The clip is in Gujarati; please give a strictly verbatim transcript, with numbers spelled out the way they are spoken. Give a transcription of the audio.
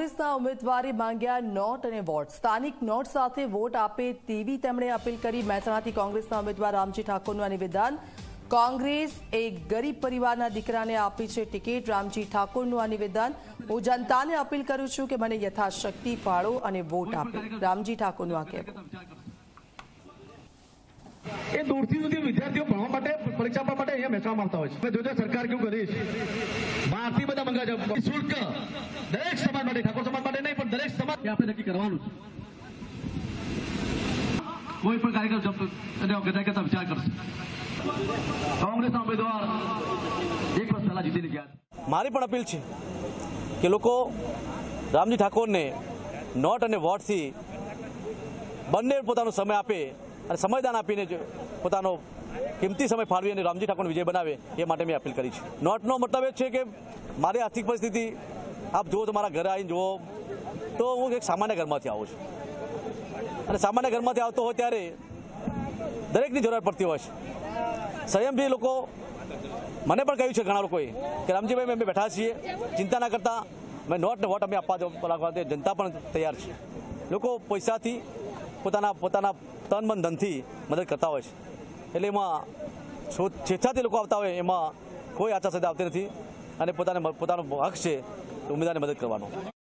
કોંગ્રેસના ઉમેદવારે માંગ્યા નોટ અને વોટ. સ્થાનિક નોટ સાથે વોટ આપે તેવી તેમણે અપીલ કરી. મહેસાણાથી કોંગ્રેસના ઉમેદવાર રામજી ઠાકોરનું આ નિવેદન. કોંગ્રેસ એક ગરીબ પરિવારના દીકરાને આપી છે ટિકિટ. રામજી ઠાકોરનું આ નિવેદન. હું જનતાને અપીલ કરું છું કે મને યથાશક્તિ ફાળો અને વોટ આપે. રામજી ઠાકોરનું આ કહેવું. એ દૂરથી સુધી વિદ્યાર્થીઓ ભણવા માટે પરીક્ષા આપવા માટે અહીંયા મહેસાણામાં આવતા હોય છે. જોજો સરકાર કેવું કરી છે. બહારથી બધા મંગાવે છે શુલ્ક દરેક સમાજ માટે, ઠાકોર સમાજ માટે નહીં પણ દરેક સમાજ આપણે નક્કી કરવાનું છે. કોઈ પણ કાર્યક્રમ ગતા કરતા વિચાર કરશે. કોંગ્રેસના ઉમેદવાર એક વર્ષ પહેલા જીતીને ગયા. મારી પણ અપીલ છે કે લોકો રામજી ઠાકોરને નોટ અને વોટથી બંને પોતાનો સમય આપે અને સમયદાન આપીને પોતાનો કિંમતી સમય ફાળવી અને રામજી ઠાકોરનો વિજય બનાવે એ માટે મેં અપીલ કરી છે. નોટનો મતલબ એ છે કે મારી આર્થિક પરિસ્થિતિ આપ જુઓ તો મારા ઘરે આવીને જુઓ તો હું એક સામાન્ય ઘરમાંથી આવું છું અને સામાન્ય ઘરમાંથી આવતો હોય ત્યારે દરેકની જરૂર પડતી હોય છે. સંયમથી લોકો મને પણ કહ્યું છે ઘણા લોકોએ કે રામજીભાઈ અમે બેઠા છીએ, ચિંતા ના કરતા, અમે નોટ ને વોટ અમે આપવા જનતા પણ તૈયાર છે. લોકો પૈસાથી પોતાના પોતાના તન મન ધનથી મદદ કરતા હોય છે. એટલે એમાં સ્વેચ્છાથી લોકો આવતા હોય એમાં કોઈ આચાર સંહિતા આવતી નથી અને પોતાને પોતાનો હક છે ઉમેદવારને મદદ કરવાનો.